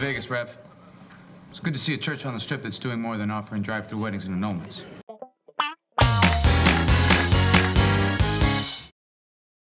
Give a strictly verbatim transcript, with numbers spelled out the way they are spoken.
Vegas, Rev. It's good to see a church on the strip that's doing more than offering drive-through weddings and annulments.